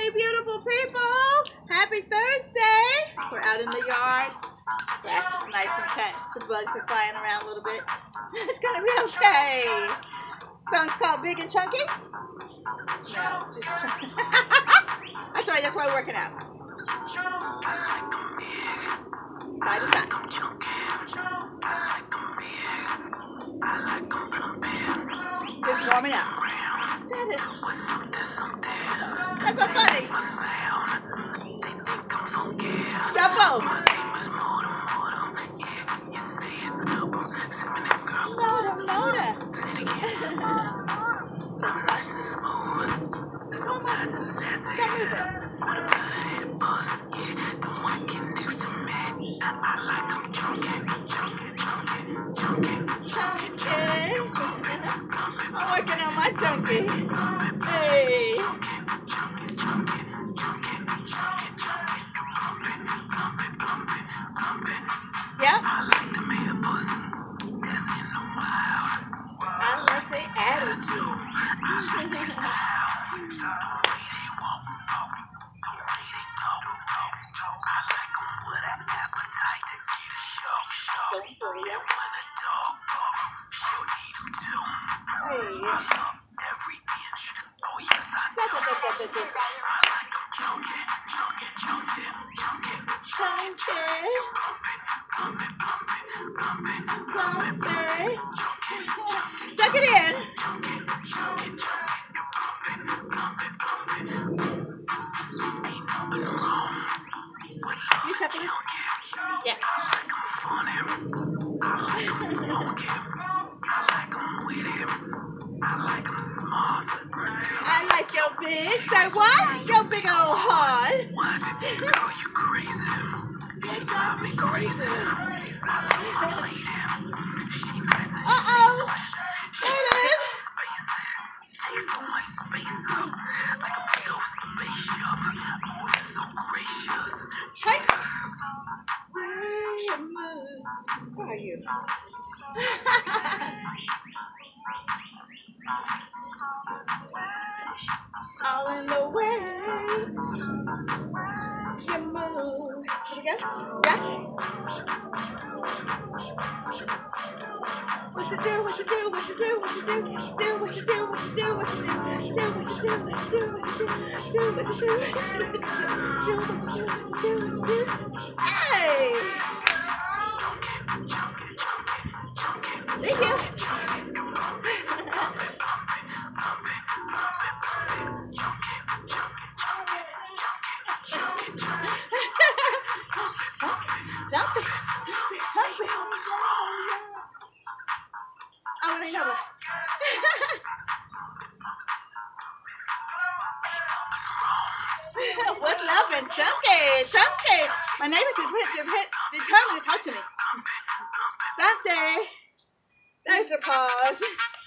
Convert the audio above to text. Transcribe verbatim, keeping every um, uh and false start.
Hey, beautiful people! Happy Thursday! We're out in the yard. Grass is nice and cut. The bugs are flying around a little bit. It's gonna be okay. Song's called Big and Chunky? No, just chunky. That's right, that's why we're working out. Side to side. Just warming up. That's so funny. Shuffle. Motor, motor. Stop moving. Chunky. I'm working on my chunky. Hey. Yep. I like the attitude. Hey. Suck it in. You shuffle it? Yeah. I like your big. Say what? Your big old heart. What? Girl, you crazy. You drive me crazy. Uh-oh. There it is. Take so much space up. Like a big old spaceship. Moving so gracious. Hey. Where you move? Where are you? All in the way. You move. Here we go. Dash. What you do, what you do, what you do, what you do, do, what you do, what you do, what you do, do, what you do, what you do, what you do, do, what you do, do, what you do, what you do, what you do. Hey! Thank you. Jump it. Jump it. I want to know it. What's love and chunky? Chunky. My neighbors is determined to talk to me. Dante. There's the pause.